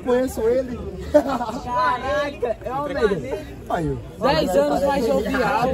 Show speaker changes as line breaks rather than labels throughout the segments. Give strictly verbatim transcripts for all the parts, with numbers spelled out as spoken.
conheço ele.
Caraca, é o
Aí,
dez anos mais jovial.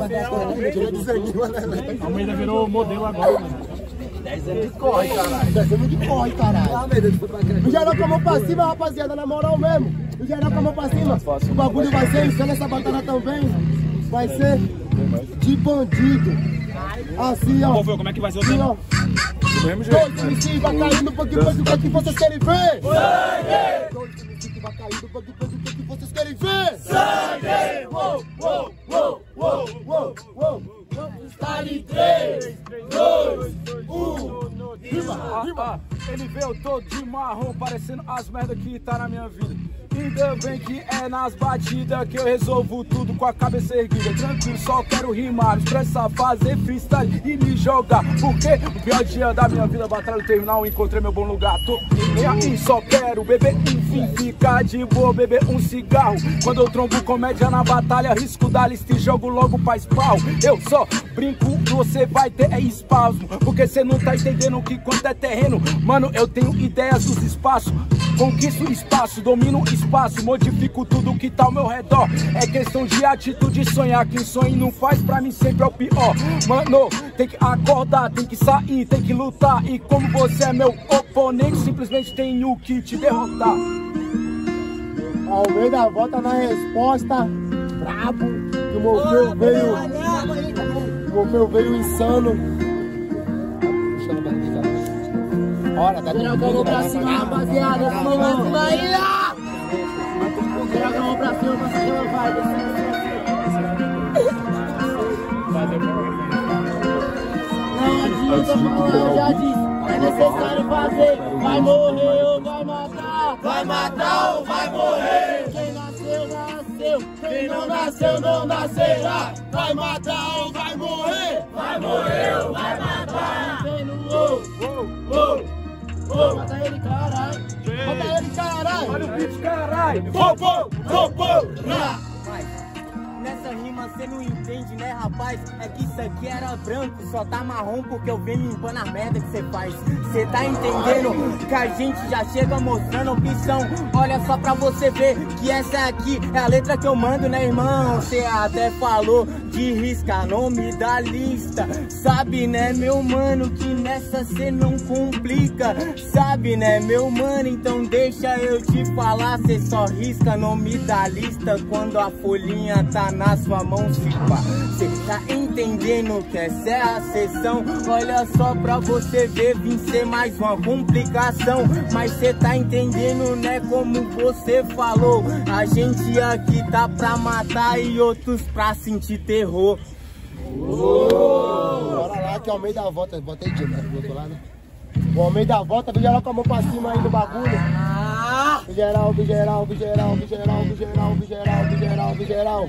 A Almeida virou modelo agora, mano.
dez anos de corre, caralho. dez anos de corre, caralho. No geral com a mão pra cima, rapaziada, na moral mesmo. No geral com a mão pra cima. O bagulho vai ser insano, essa batalha também. Vai ser de bandido. Assim, ó.
Como é que vai ser o
assim,
tema?
Do mesmo jeito. Dois M C vai cair no bug bug, o que é que vocês querem ver? Sangue! Dois M C que vai cair no bug bug, o que é que vocês querem ver? Sangue! Uou, uou, uou, uou, uou, uou. Está em três, dois, um.
Rima, rima. Ele veio todo de marrom, parecendo as merdas que tá na minha vida. Ainda bem que é nas batidas que eu resolvo tudo com a cabeça erguida. Tranquilo, só quero rimar, expressar, fazer freestyle e me jogar. Porque o pior dia da minha vida, batalha terminal, encontrei meu bom lugar. Tô nem aí, só quero beber, enfim, ficar de boa, beber um cigarro. Quando eu trombo comédia na batalha, risco da lista e jogo logo pra espal. Eu só brinco, você vai ter é espasmo, porque cê não tá entendendo o que quanto é terreno. Mano, eu tenho ideias dos espaços. Conquisto espaço, domino espaço, modifico tudo que tá ao meu redor. É questão de atitude, sonhar. Quem sonha e não faz, pra mim sempre é o pior. Mano, tem que acordar, tem que sair, tem que lutar. E como você é meu oponente, simplesmente tenho que te derrotar.
Almeida volta na resposta. Brabo, que o Morfeu veio. O Morfeu veio insano. Bora, tá
Joga a mão pra cima, rapaziada. Essa mão vai cima aí, ó. Joga a mão pra cima, pra cima, vai. Não adianta falar, eu já disse. É necessário fazer. Vai morrer ou vai matar. Vai matar ou vai morrer. Quem nasceu, nasceu. Quem não nasceu, não nascerá. Vai matar ou vai morrer. Vai morrer ou vai matar. Vem no ou, ou, ou. Oh, mata ele, caralho! Mata ele, caralho!
Olha o beat, caralho!
Pô, pô, pô, pô! Mas, nessa rima cê não entende, né, rapaz? É que isso aqui era branco, só tá marrom porque eu venho limpando a merda que cê faz. Cê tá entendendo que a gente já chega mostrando opção. Olha só pra você ver que essa aqui é a letra que eu mando, né, irmão? Cê até falou de riscar nome da lista. Sabe, né, meu mano, que nessa cê não complica. Sabe, né, meu mano, então deixa eu te falar. Cê só risca nome da lista quando a folhinha tá na sua mão, se pá. Cê tá entendendo que essa é a sessão. Olha só pra você ver, vim ser mais uma complicação. Mas cê tá entendendo, né, como você falou. A gente aqui tá pra matar e outros pra sentir terror.
Oh! Bora lá que o Almeida volta. Bota aí, Diego, do outro lado. O Almeida volta, do geral com a mão pra cima aí no bagulho. Do geral, do geral, do geral, do geral, do geral, do geral, do geral, do geral.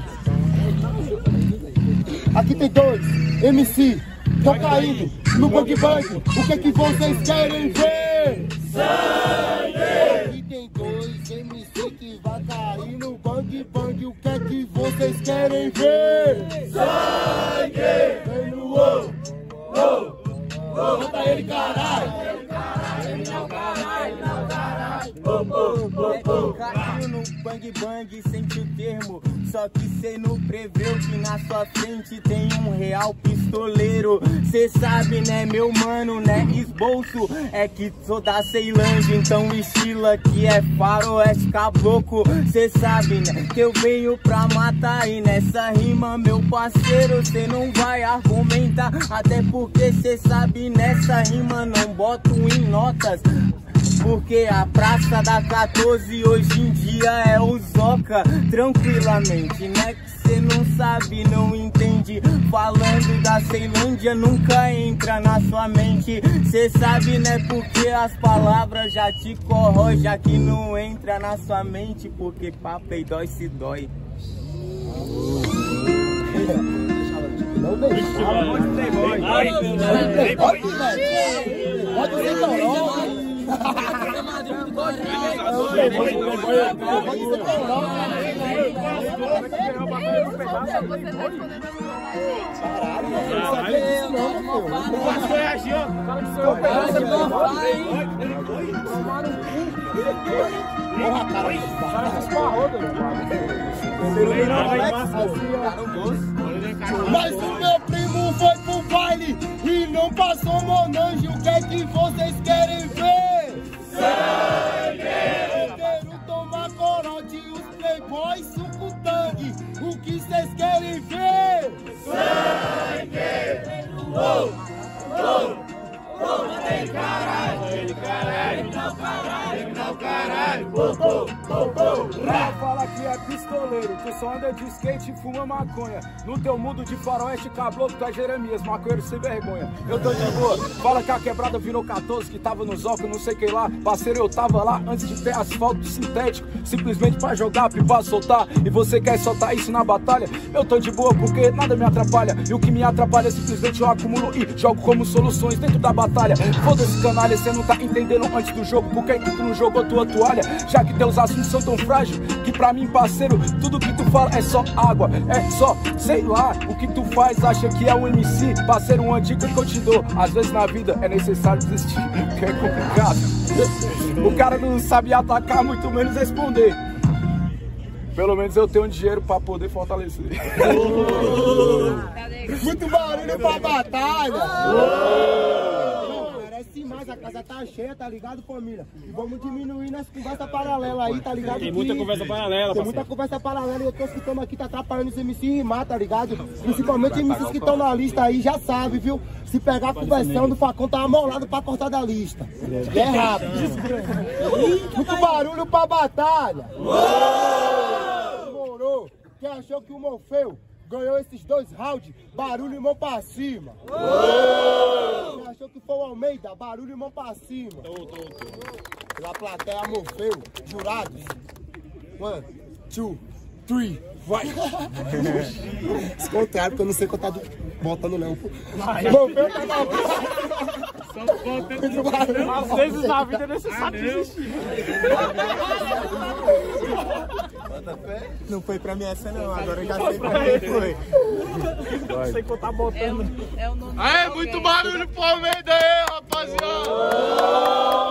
Aqui tem dois M C, tô caindo no bang bang. O que é que vocês querem ver? Sangue! Aqui tem dois M C que vai cair no bang bang. O que é que vocês querem ver? Sangue! Vem no uou, uou, uou. Mata ele, caralho! Ele não caralho, não caralho.
Caiu no bang bang, sente o termo. Só que cê não preveu que na sua frente tem um real pistoleiro. Cê sabe, né, meu mano, né, esbolso. É que sou da Ceilândia, então o estilo aqui é faroeste caboclo. Cê sabe, né, que eu venho pra matar. E nessa rima, meu parceiro, cê não vai argumentar. Até porque cê sabe, nessa rima não boto em notas. Porque a Praça da quatorze hoje em dia é o Zoca. Tranquilamente, né, que cê não sabe, não entende. Falando da Ceilândia nunca entra na sua mente. Cê sabe, né, porque as palavras já te corrói, já que não entra na sua mente. Porque papo e dói se dói.
Não deixa.
Pode ser boy.
Pode ser toró. Porra, cara.
Cara, esparrou,
Mas o meu primo foi pro baile e não passou Monange. O que é que vocês querem ver? Sangue! Eu quero tomar corote e os playboys suco tangue. O que vocês querem ver? Sangue! Oh! Oh! Oh, ei, caralho, ele caralho, não caralho, não caralho, oh, oh, oh, oh,
Ela fala que é pistoleiro, tu só anda de skate e fuma maconha. No teu mundo de faroeste cabloso, tu é Jeremias, maconheiro sem vergonha. Eu tô de boa, fala que a quebrada virou quatorze, que tava nos óculos, não sei que lá. Parceiro, eu tava lá antes de ter asfalto sintético, simplesmente pra jogar, pipa, soltar. E você quer soltar isso na batalha? Eu tô de boa porque nada me atrapalha. E o que me atrapalha é simplesmente eu acumulo e jogo como soluções dentro da batalha. Foda-se, canalha, cê não tá entendendo antes do jogo por que que tu não jogou tua toalha. Já que teus assuntos são tão frágeis que pra mim, parceiro, tudo que tu fala é só água. É só, sei lá, o que tu faz, acha que é um M C. Parceiro, uma dica que eu te dou: às vezes na vida é necessário desistir, que é complicado. O cara não sabe atacar, muito menos responder. Pelo menos eu tenho dinheiro pra poder fortalecer.
Muito barulho pra batalha! Merece mais, a casa tá cheia, tá ligado, família? E vamos diminuir nas conversas paralelas aí, tá ligado?
Tem muita conversa paralela,
Tem muita conversa paralela e eu tô escutando aqui, tá atrapalhando os M C rimar, tá ligado? Principalmente M Cs que estão na lista aí, já sabe, viu? Se pegar conversando, o facão tá amolado pra cortar da lista. E é rápido. Muito barulho pra batalha! Demorou! Quem achou que o Morfeu ganhou esses dois rounds? Barulho e mão pra cima! Quem achou que foi o Almeida? Barulho e mão pra cima! Pela plateia Morfeu, jurados. One, two, three, vai! Descontrário, porque eu não sei contar do... Botando não. Morfeu tá na...
Às vezes na vida é necessário desistir.
Não foi pra mim essa não, agora eu já sei pra quem foi.
Não sei contar botando.
É o nome.
Aê, muito barulho pro Almeida aí, rapaziada!